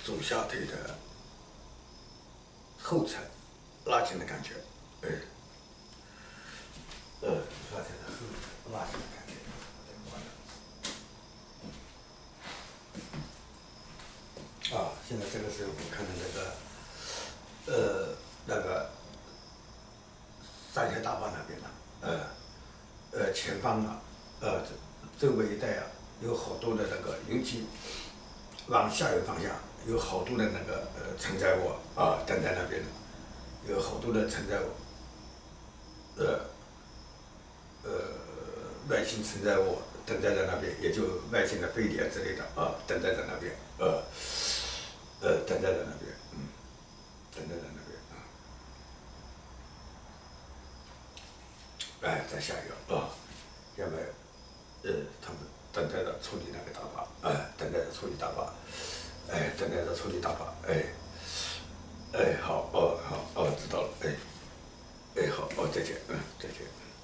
左下腿的后侧拉紧的感觉，哎，左下腿的后侧拉紧的感觉。现在这个是我看的那个三峡大坝那边的，前方啊，周围一带啊，有好多的那个，尤其往下游方向有好多的那个承载物等在那边的，有好多的承载物，外星承载物等待在那边，也就外星的飞碟之类的等待在那边，等待在那边，等待在那边在下游要么他们等待着处理那个大坝，等待着处理大坝，等待着处理大坝，好，好，知道了，好，再见，再见。